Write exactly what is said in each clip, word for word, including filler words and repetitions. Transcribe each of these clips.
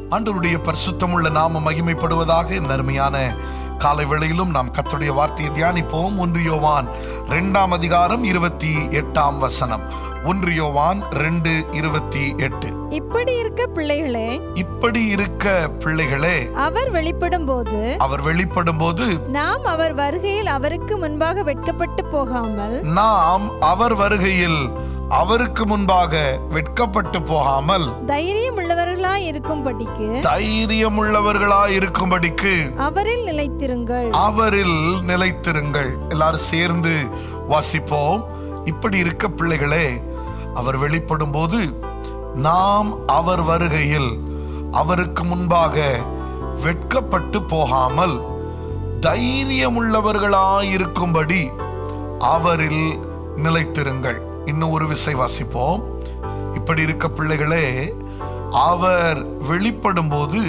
ஆண்டவருடைய பரிசுத்தமுள்ள நாமம் மகிமைப்படுவதாக. இந்த அருமையான காலை வேளையிலும் நாம் கர்த்தருடைய வார்த்தையை தியானிப்போம். ஒன்று யோவான் இரண்டாம் அதிகாரம் இருபத்தி எட்டாம் வசனம். ஒன்று யோவான் ரெண்டு இருபத்தி எட்டு. இப்படி இருக்க பிள்ளைகளே இப்படி இருக்க பிள்ளைகளே அவர் வெளிப்படும் போது அவர் வெளிப்படும் போது நாம் அவர் வருகையில் அவருக்கு முன்பாக வெட்கப்பட்டு போகாமல் நாம் அவர் வருகையில் அவருக்கு முன்பாக வெட்கப்பட்டு போகாமல் தைரியம் உள்ளவர்களாய் இருக்கும்படிக்கு தைரியம் உள்ளவர்களாய் இருக்கும்படிக்கு அவரில் நிலைத்திருங்கள் அவரில் நிலைத்திருங்கள். எல்லாரும் சேர்ந்து வாசிப்போம். இப்படி இருக்க பிள்ளைகளே அவர் வெளிப்படும் போது நாம் அவர் வருகையில் அவருக்கு முன்பாக வெட்கப்பட்டு போகாமல் தைரியம் உள்ளவர்களாய் இருக்கும்படி அவரில் நிலைத்திருங்கள். இன்னும் ஒரு விசை வாசிப்போம். இப்படி இருக்க பிள்ளைகளே அவர் வெளிப்படும் போது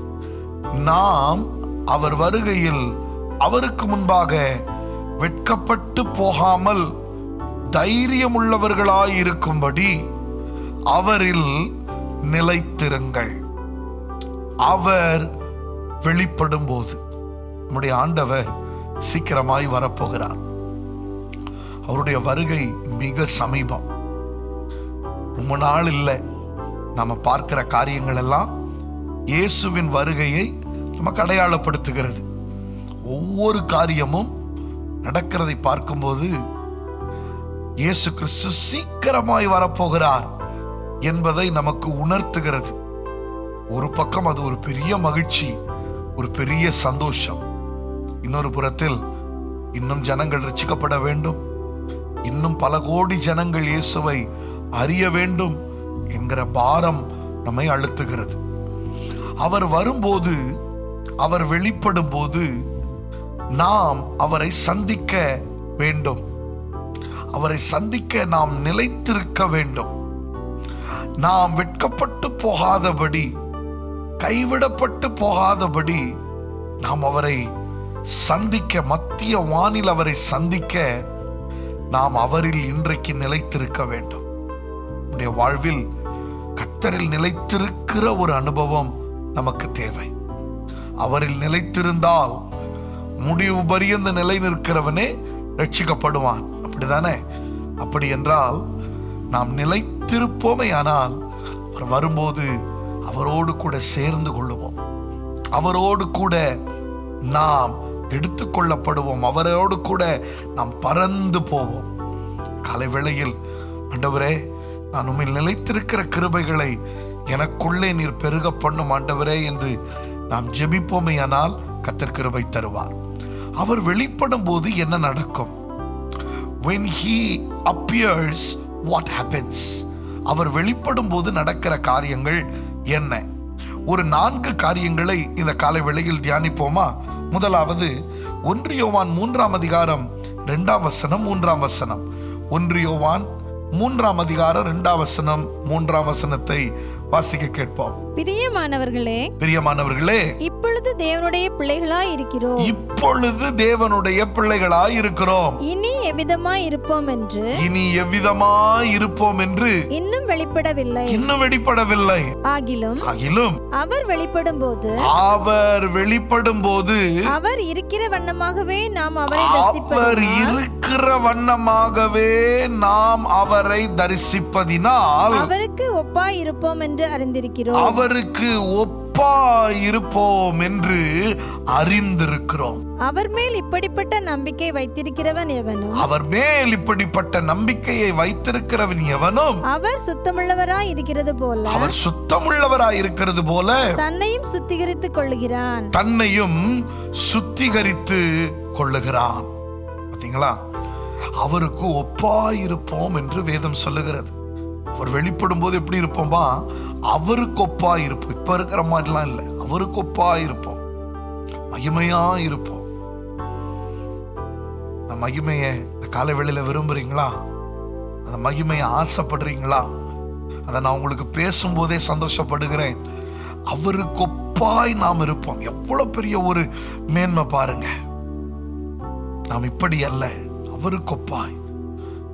நாம் அவர் வருகையில் அவருக்கு முன்பாக வெட்கப்பட்டு போகாமல் தைரியம் உள்ளவர்களாய் இருக்கும்படி அவரில் நிலைத்திருங்கள். அவர் வெளிப்படும் போது நம்முடைய ஆண்டவர் சீக்கிரமாய் வரப்போகிறார். அவருடைய வருகை மிக சமீபம். ரொம்ப நாள் இல்லை. நம்ம பார்க்கிற காரியங்கள் எல்லாம் இயேசுவின் வருகையை நமக்கு அடையாளப்படுத்துகிறது. ஒவ்வொரு காரியமும் நடக்கிறதை பார்க்கும்போது இயேசு கிறிஸ்து சீக்கிரமாய் வரப்போகிறார் என்பதை நமக்கு உணர்த்துகிறது. ஒரு பக்கம் அது ஒரு பெரிய மகிழ்ச்சி, ஒரு பெரிய சந்தோஷம். இன்னொரு புறத்தில் இன்னும் ஜனங்கள் ரட்சிக்கப்பட வேண்டும், இன்னும் பல கோடி ஜனங்கள் இயேசுவை அறிய வேண்டும் என்கிற பாரம் நம்மை அழுத்துகிறது. அவர் வரும்போது, அவர் வெளிப்படும் போது நாம் அவரை சந்திக்க வேண்டும். அவரை சந்திக்க நாம் நிலைத்திருக்க வேண்டும். நாம் வெட்கப்பட்டு போகாதபடி, கைவிடப்பட்டு போகாதபடி நாம் அவரை சந்திக்க, மத்திய வானில் அவரை சந்திக்க நாம் அவரில் இன்றைக்கு நிலைத்திருக்க வேண்டும். நம்முடைய வாழ்வில் கர்த்தரில் நிலைத்திருக்கிற ஒரு அனுபவம் நமக்கு தேவை. அவரில் நிலைத்திருந்தால் முடிவு பரியந்த நிலை நிற்கிறவனே ரட்சிக்கப்படுவான். அப்படிதானே? அப்படி என்றால் நாம் நிலைத்திருப்போமே, ஆனால் அவர் வரும்போது அவரோடு கூட சேர்ந்து கொள்ளுவோம். அவரோடு கூட நாம் எடுத்துக்கொள்ளப்படுவோம். அவரோடு கூட நாம் பறந்து போவோம். காலை வேளையில் ஆண்டவரே, நான் உம்மில் நிலைத்திருக்கிற கிருபைகளை எனக்குள்ளே நீர் பெருக பண்ணும் ஆண்டவரே என்று நாம் ஜெபிப்போமே, ஆனால் கர்த்தர் கிருபை தருவார். அவர் வெளிப்படும் போது என்ன நடக்கும்? When he appears, what happens? அவர் வெளிப்படும் போது நடக்கிற காரியங்கள் என்ன? ஒரு நான்கு காரியங்களை இந்த காலை வேளையில் தியானிப்போமா? முதலாவது ஒன்று யோவான் மூன்றாம் அதிகாரம் இரண்டாம் வசனம் மூன்றாம் வசனம். ஒன்று யோவான் மூன்றாம் அதிகாரம் இரண்டாம் வசனம் மூன்றாம் வசனத்தை வாசிக்க கேட்போம். பிரியமானவர்களே பிரியமானவர்களே இப்பொழுது தேவனுடைய பிள்ளைகளாய் இருக்கிறோம். இப்பொழுது தேவனுடைய பிள்ளைகளாய் இருக்கிறோம். இனி எவ்விதமாய் இருப்போம் என்று இனி எவ்விதமாய் இருப்போம் என்று இன்னும் வெளிப்படவில்லை. இன்னும் வெளிப்படவில்லை. ஆகிலும் ஆகிலும் அவர் வெளிப்படும் போது அவர் வெளிப்படும் போது அவர் இருக்கிற வண்ணமாகவே நாம் அவரை அவர் தரிசிப்பதினால் இருக்கிற வண்ணமாகவே நாம் அவரை தரிசிப்பதினால் அவருக்கு ஒப்பாய் இருப்போம் என்று அறிந்திருக்கிறோம். அவருக்கு ஒப்பாய் இருப்போம் என்று அறிந்திருக்கிறோம். அவர் மேல் இப்படிப்பட்ட நம்பிக்கை வைத்திருக்கிறவன் எவனும் அவர் மேல் இப்படிப்பட்ட நம்பிக்கையை வைத்திருக்கிறவன் எவனும் அவர் சுத்தமுள்ளவராய் இருக்கிறது போல அவர் சுத்தமுள்ளவராய் இருக்கிறது போல தன்னையும் சுத்திகரித்துக் கொள்ளுகிறான். தன்னையும் சுத்திகரித்து கொள்ளுகிறான். பாத்தீங்களா? அவருக்கு ஒப்பாய் இருப்போம் என்று வேதம் சொல்லுகிறது. அவர் வெளிப்படும் போது எப்படி இருப்போமா? அவருக்கு ஒப்பாய் இருப்போம். இப்ப இருக்கிற மாதிரிலாம் இல்லை. அவருக்கு ஒப்பாய் இருப்போம். மகிமையா இருப்போம். அந்த மகிமையை இந்த காலை வேளையில விரும்புறீங்களா? அந்த மகிமையை ஆசைப்படுறீங்களா? அதை நான் உங்களுக்கு பேசும்போதே சந்தோஷப்படுகிறேன். அவருக்கு ஒப்பாய் நாம் இருப்போம். எவ்வளவு பெரிய ஒரு மேன்மை பாருங்க. நாம் இப்படி அல்ல, அவருக்கு ஒப்பாய்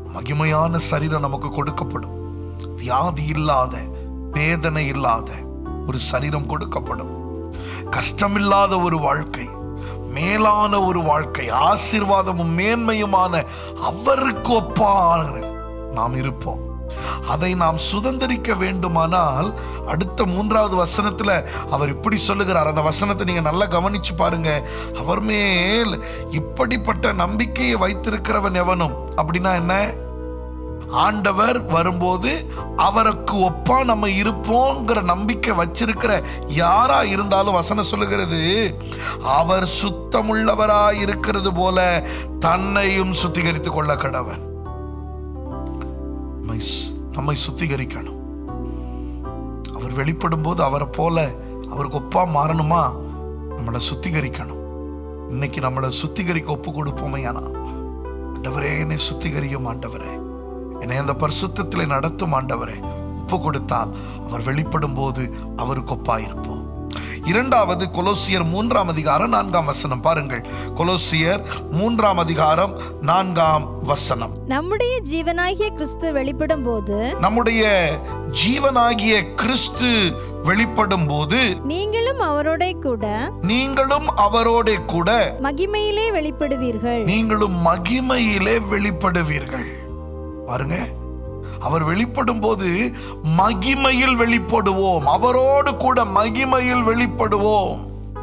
மகிமையான சரீரம் நமக்கு கொடுக்கப்படும். வியாதி இல்லாத, வேதனை இல்லாத, ஒரு சரீரம் கொடுக்கப்படும். கஷ்டமில்லாத ஒரு வாழ்க்கை, மேலான ஒரு வாழ்க்கை, ஆசீர்வாதமும் மேன்மையுமான அவருக்கு ஒப்பான நாம் இருப்போம். அதை நாம் சுதந்திரிக்க வேண்டுமானால் அடுத்த மூன்றாவது வசனத்துல அவர் இப்படி சொல்லுகிறார். அந்த வசனத்தை நீங்க நல்லா கவனிச்சு பாருங்க. அவர் மேல் இப்படிப்பட்ட நம்பிக்கையை வைத்திருக்கிறவன் எவனும், அப்படின்னா என்ன? ஆண்டவர் வரும்போது அவருக்கு ஒப்பா நம்ம இருப்போங்கிற நம்பிக்கை வச்சிருக்கிற யாரா இருந்தாலும் வசனம் சொல்லுகிறது, அவர் சுத்தமுள்ளவராய் இருக்கிறது போல தன்னையும் சுத்திகரித்துக் கொள்ள கடவன். நம்மை சுத்திகரிக்கணும். அவர் வெளிப்படும் போது அவரை போல அவருக்கு ஒப்பா மாறணுமா? நம்மளை சுத்திகரிக்கணும். இன்னைக்கு நம்மளை சுத்திகரிக்க ஒப்பு கொடுப்போமே. ஆனா ஆண்டவரே, என்னை சுத்திகரியும் ஆண்டவரே, என்னை அந்த பரிசுத்தத்திலே நடத்தும் ஆண்டவரே ஒப்பு கொடுத்தால் அவர் வெளிப்படும் போது அவருக்கு ஒப்பாயிருப்போம். இரண்டாவது கொலோசியர் மூன்றாம் அதிகாரம் நான்காம் வசனம் பாருங்கள். கொலோசியர் மூன்றாம் அதிகாரம் நான்காம் வசனம். நம்முடைய ஜீவனாகிய கிறிஸ்து வெளிப்படும் போது நம்முடைய ஜீவனாகிய கிறிஸ்து வெளிப்படும் போது நீங்களும் அவரோட கூட நீங்களும் அவரோட கூட மகிமையிலே வெளிப்படுவீர்கள். நீங்களும் மகிமையிலே வெளிப்படுவீர்கள். பாருங்க, அவர் வெளிப்படும் போது மகிமையில் வெளிப்படுவோம். அவரோடு கூட மகிமையில் வெளிப்படுவோம்.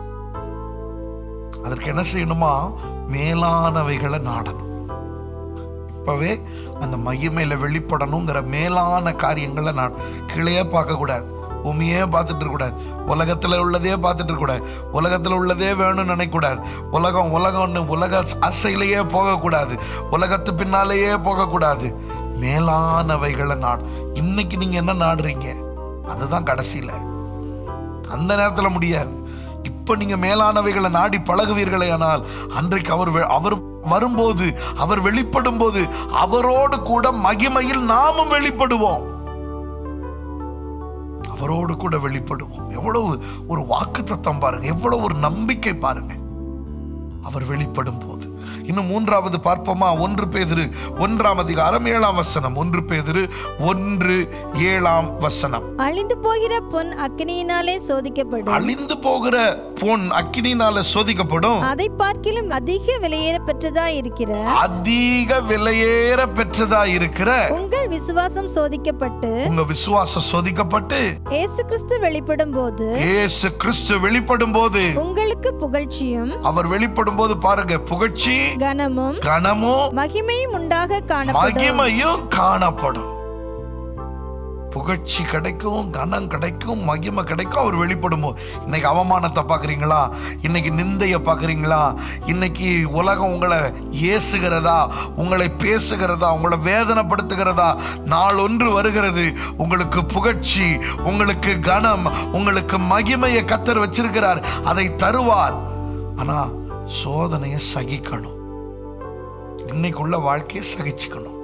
அதற்கு என்ன செய்யணுமா? மேலானவைகளை நாடணும். இப்பவே அந்த மகிமையில வெளிப்படணுங்கிற மேலான காரியங்களை நான் கீழே பார்க்க கூடாது, பூமியே பார்த்துட்டு இருக்க கூடாது, உலகத்துல உள்ளதே பார்த்துட்டு இருக்க கூடாது, உலகத்துல உள்ளதே வேணும்னு நினைக்க கூடாது, உலகம் உலகம்னு உலக ஆசையிலேயே போகக்கூடாது, உலகத்து பின்னாலேயே போகக்கூடாது. மேலானவைகளை நாடு. இன்னைக்கு நீங்க என்ன நாடுறீங்க? அதுதான் கடைசியில. அந்த நேரத்துல முடியாது. இப்ப நீங்க மேலானவைகளை நாடி பழகுவீர்களே, ஆனால் அன்றைக்கு அவர் அவர் வரும்போது, அவர் வெளிப்படும் போது அவரோடு கூட மகிமையில் நாமும் வெளிப்படுவோம். அவரோடு கூட வெளிப்படுவோம். எவ்வளவு ஒரு வாக்குத்தத்தம் பாருங்க, எவ்வளவு ஒரு நம்பிக்கை பாருங்க. அவர் வெளிப்படும் போது இன்னும் மூன்றாவது பார்ப்போமா? ஒன்று பேதுரு ஒன்றாம் அதிகாரம் ஏழாம் வசனம். ஒன்று பேதுரு ஒன்று ஏழாம் வசனம். அழிந்து போகிற பொன் அக்கினியினாலே சோதிக்கப்படும். அழிந்து போகிற பொன் அக்கினியினாலே சோதிக்கப்படும். அதை பார்க்கிலும் அதிக விலையேற பெற்றதா இருக்கிற அதிக விலையேற பெற்றதா இருக்கிற உங்கள் விசுவாசம் சோதிக்கப்பட்டு உங்க விசுவாசம் சோதிக்கப்பட்டு இயேசு கிறிஸ்து வெளிப்படும் போது இயேசு கிறிஸ்து வெளிப்படும் போது உங்களுக்கு புகழ்ச்சியும், அவர் வெளிப்படும் போது பாருங்க, புகழ்ச்சி, கனமும் கனமும் மகிமையும் உண்டாக காணப்படும். மகிமையும் காணப்படும். புகழ்ச்சி கிடைக்கும், கனம் கிடைக்கும், மகிமை கிடைக்கும் அவர் வெளிப்படும் போது. இன்னைக்கு அவமானத்தை பாக்குறீங்களா? இன்னைக்கு நிந்தைய பாக்குறீங்களா? இன்னைக்கு உலகம் உங்களை ஏசுகிறதா, உங்களை பேசுகிறதா, உங்களை வேதனைப்படுத்துகிறதா? நாள் ஒன்று வருகிறது, உங்களுக்கு புகழ்ச்சி, உங்களுக்கு கனம், உங்களுக்கு மகிமையை கர்த்தர் வச்சிருக்கிறார். அதை தருவார். ஆனா சோதனையை சகிக்கணும். இன்னைக்குள்ள வாழ்க்கையை சகிச்சுக்கணும்.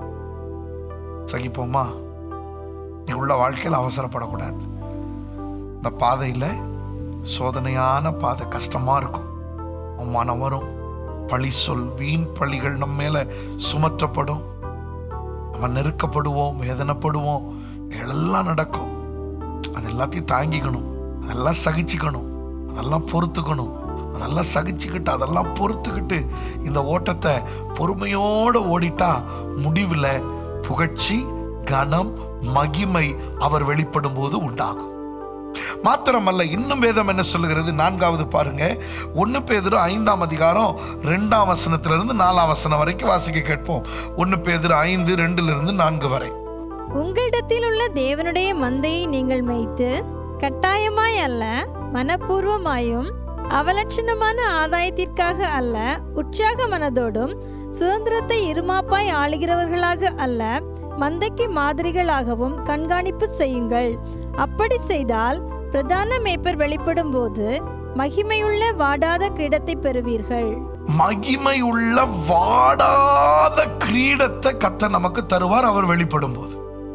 சகிப்போமா? உள்ள வாழ்க்கையில் அவசரப்படக்கூடாது. இந்த பாதையில சோதனையான பாதை, கஷ்டமா இருக்கும், அவமானம் வரும், பழி சொல், வீண் பழிகள் நம்ம மேல சுமற்றப்படும், நம்ம நெருக்கப்படுவோம், வேதனைப்படுவோம், எல்லாம் நடக்கும். அது எல்லாத்தையும் தாங்கிக்கணும், அதெல்லாம் சகிச்சுக்கணும், அதெல்லாம் பொறுத்துக்கணும். அதெல்லாம் சகிச்சுக்கிட்டு அதெல்லாம் பொறுத்துக்கிட்டு இந்த ஓட்டத்தை பொறுமையோடு ஓடிட்டா முடிவில் புகழ்ச்சி, கனம், மகிமை அவர் வெளிப்படும் போது உண்டாகும். மாத்திரமல்ல, இன்னும் வேதம் என்ன சொல்லுகிறது? நான்காவது பாருங்க, ஒன்னு பேதுரு ஐந்தாம் அதிகாரம் ரெண்டாம் வசனத்திலிருந்து நாலாம் வசனம் வரைக்கும் வாசிக்க கேட்போம். ஒன்னு பேதுரு ஐந்து ரெண்டுல இருந்து நான்கு வரை. உங்களிடத்தில் உள்ள தேவனுடைய மந்தையை நீங்கள் மேய்த்து கட்டாயமாய் அல்ல, மனப்பூர்வமாயும் அவலட்சணமான ஆதாயத்திற்காக அல்ல, உற்சாக மனதோடும் சுதந்திரத்தை இருமாப்பாய் ஆளுகிறவர்களாக அல்ல, மந்தைக்கு மாதிரிகளாகவும் கண்காணிப்பு செய்யுங்கள். அப்படி செய்தால் பிரதான மேய்ப்பர் வெளிப்படும் போது மகிமையுள்ள வாடாத கிரீடத்தை பெறுவீர்கள். மகிமையுள்ள வாடாத கிரீடத்தை கர்த்தர் நமக்கு தருவார் அவர் வெளிப்படும் போது.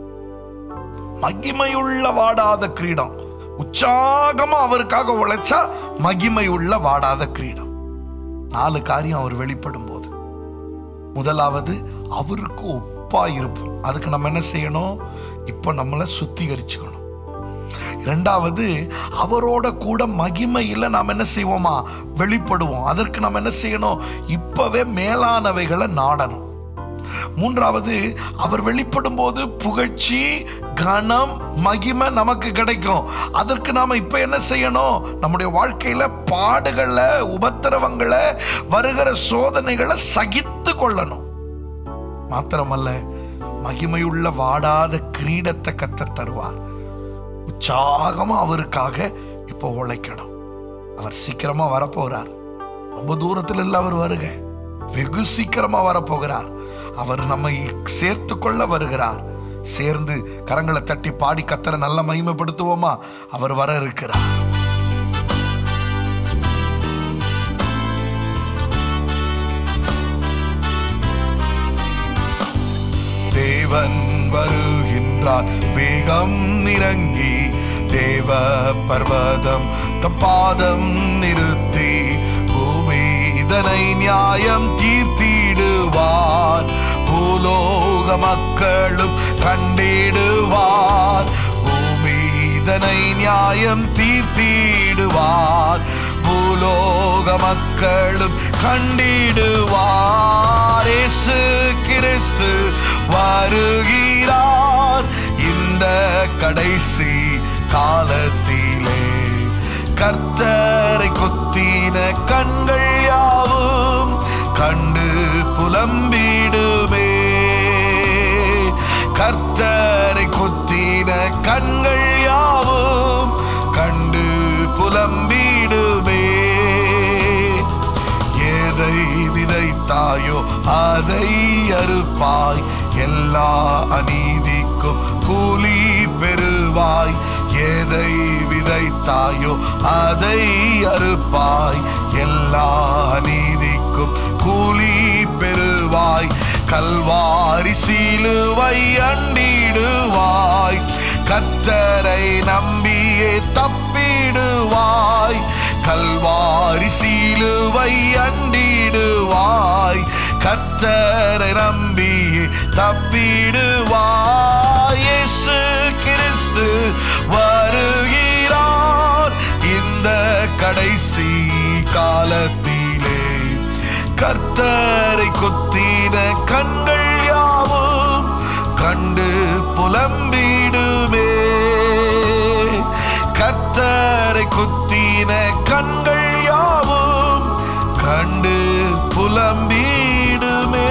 மகிமையுள்ள வாடாத கிரீடம். உற்சாகமா அவருக்காக உழைச்சா மகிமையுள்ள வாடாத கிரீடம். நாலு காரியம் அவர் வெளிப்படும் போது. முதலாவது, அவருக்கு ஒப்பா இருப்போம். அதுக்கு நம்ம என்ன செய்யணும்? இப்ப நம்மளை சுத்திகரிச்சுக்கணும். இரண்டாவது, அவரோட கூட மகிமையில் நாம் என்ன செய்வோமா? வெளிப்படுவோம். அதற்கு நாம் என்ன செய்யணும்? இப்பவே மேலானவைகளை நாடணும். மூன்றாவது, அவர் வெளிப்படும் போது புகழ்ச்சி, கனம், மகிமை நமக்கு கிடைக்கும். அதற்கு நாம இப்ப என்ன செய்யணும்? நம்முடைய வாழ்க்கையில பாடுகளை, உபத்திரவங்களை, வருகிற சோதனைகளை சகித்து கொள்ளணும். மாத்திரமல்ல, மகிமையுள்ள வாடாத கிரீடத்தை கர்த்தர் தருவார். உற்சாகமா அவருக்காக இப்போ உழைக்கணும். அவர் சீக்கிரமா வரப்போகிறார். ரொம்ப தூரத்தில் இல்ல, அவர் வருக வெகு சீக்கிரமா வரப்போகிறார். அவர் நம்மை சேர்த்து கொள்ள வருகிறார். சேர்ந்து கரங்களை தட்டி பாடி கர்த்தரை நல்ல மகிமைப்படுத்துவோமா? அவர் வர இருக்கிறார். தேவன் வருகின்றார், வேகம் இறங்கி தேவ பர்வதம் தம் பாதம் நிறுத்தி பூமி இதனை நியாயம் தீர்த்திடுவார். பூலோக மக்களும் கண்டிடுவார். பூமி இதனை நியாயம் தீர்த்திடுவார். பூலோக மக்களும் கண்டிடுவார். இயேசு கிறிஸ்து வருகிறார். இந்த கடைசி காலத்திலே கர்த்தரை குத்தின கண்கள் யாவும் கண்டு புலம்பிடுமே. கர்த்தரை குத்தின கண்கள் யாவும் கண்டு புலம்பிடுமே. எதை விதைத்தாயோ அதை அறுப்பாய். எல்லா அநீதிக்கும் கூலி பெறுவாய். எதை விதைத்தாயோ அதை அறுப்பாய். எல்லா அநீதிக்கும் கூலி பெறுவாய். கல்வாரி சிலுவை அண்டிடுவாய். கர்த்தரை நம்பியே தப்பிடுவாய். கல்வாரி சிலுவை அண்டிடுவாய். கர்த்தரை நம்பியே தப்பிடுவாய். இயேசு கிறிஸ்து வருகிறார். இந்த கடைசி காலத்திலே கர்த்தரை குத்தின கண்கள் யாவும் கண்டு புலம்பிடுமே. கர்த்தரை குத்தின கண்கள் யாவும் கண்டு புலம்பிடுமே.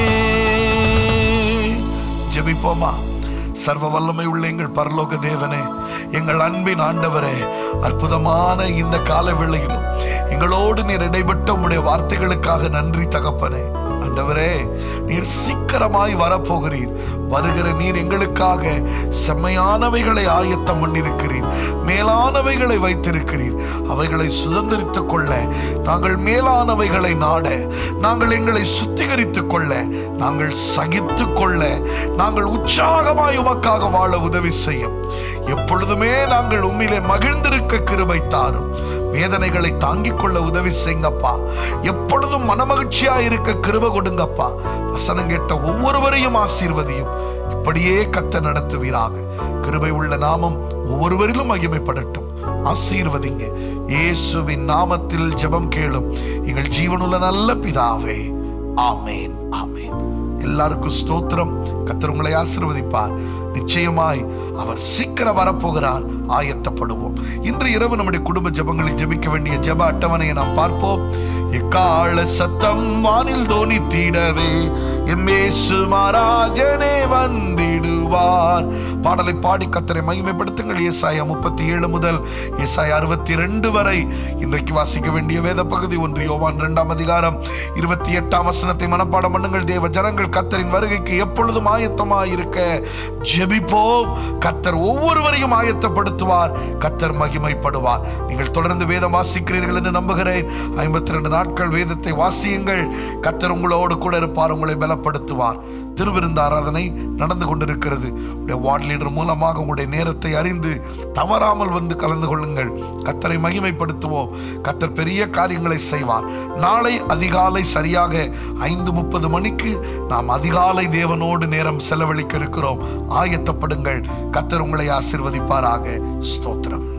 ஜெபிப்போமா? சர்வ வல்லமை உள்ள எங்கள் பரலோக தேவனே, எங்கள் அன்பின் ஆண்டவரே, அற்புதமான இந்த கால வேளையிலும் எங்களோடு நீர் இடைப்பட்ட உம்முடைய வார்த்தைகளுக்காக நன்றி தகப்பனே. ஆண்டவரே, நீர் சீக்கிரமாய் வரப்போகிறீர். வருகிற நீர் எங்களுக்காக செம்மையானவைகளை ஆயத்தம் பண்ணிருக்கிறீர். மேலானவைகளை வைத்திருக்கிறீர். அவைகளை சுதந்திரித்துக் கொள்ள, நாங்கள் மேலானவைகளை நாட, நாங்கள் எங்களை சுத்திகரித்துக் கொள்ள, நாங்கள் சகித்து கொள்ள, நாங்கள் உற்சாகமாய் உமக்காக வாழ உதவி செய்யும். எப்பொழுதுமே நாங்கள் உம்மிலே மகிழ்ந்திருக்க கிருபை தாரும். வேதனைகளை தாங்கிக் கொள்ள உதவி செய்யுங்கப்பா. எப்பொழுதும் மனமகிழ்ச்சியா இருக்க கிருபை கொடுங்கப்பா. வசனம் கேட்ட ஒவ்வொருவரையும் ஆசீர்வதியும். இப்படியே கர்த்தர் நடத்துவீராக. கிருபை உள்ள நாமம் ஒவ்வொருவரிலும் மகிமைப்படட்டும். ஆசீர்வதிங்க. இயேசுவின் நாமத்தில் ஜெபம் கேளும் எங்கள் ஜீவனுள்ள நல்ல பிதாவே. ஆமேன், ஆமேன். எல்லாருக்கும் ஸ்தோத்திரம். கர்த்தர் உங்களை ஆசீர்வதிப்பார். நிச்சயமாய் அவர் சீக்கிரம் வரப்போகிறார். ஆயத்தப்படுவோம். இன்று இரவு நம்முடைய குடும்ப ஜெபங்களில் ஜெபிக்க வேண்டிய ஜெப அட்டவணையை நாம் பார்ப்போம். எக்கால சத்தம் வானில் தோனித்திடவே எம் இயேசு மகாராஜனே வந்திடுவார். பாடலை பாடி கர்த்தரை மகிமைப்படுத்துங்கள். ஏசாயா முப்பத்தி ஏழு முதல் ஏசாயா அறுபத்தி ரெண்டு வரை இன்றைக்கு வாசிக்க வேண்டிய வேத பகுதி ஒன்று யோவான் இரண்டாம் அதிகாரம் இருபத்தி எட்டாம் வசனத்தை மனப்பாடம் பண்ணுங்கள். தேவ ஜனங்கள் கர்த்தரின் வருகைக்கு எப்பொழுதும் ஆயத்தமாயிருக்க ஜெபிப்போம். கர்த்தர் ஒவ்வொருவரையும் ஆயத்தப்படுத்துவார். கர்த்தர் மகிமைப்படுவார். நீங்கள் தொடர்ந்து வேதம் வாசிக்கிறீர்கள் என்று நம்புகிறேன். ஐம்பத்தி ரெண்டு நாட்கள் வேதத்தை வாசியுங்கள். கர்த்தர் உங்களோடு கூட இருப்பார். உங்களை பலப்படுத்துவார். திருவிருந்து ஆராதனை நடந்து கொண்டிருக்கிறது. உடைய வார்டு லீடர் மூலமாக உங்களுடைய நேரத்தை அறிந்து தவறாமல் வந்து கலந்து கொள்ளுங்கள். கர்த்தரை மகிமைப்படுத்துவோம். கர்த்தர் பெரிய காரியங்களை செய்வார். நாளை அதிகாலை சரியாக ஐந்து முப்பது மணிக்கு நாம் அதிகாலை தேவனோடு நேரம் செலவழிக்க இருக்கிறோம். ஆயத்தப்படுங்கள். கர்த்தர் உங்களை ஆசீர்வதிப்பாராக. ஸ்தோத்திரம்.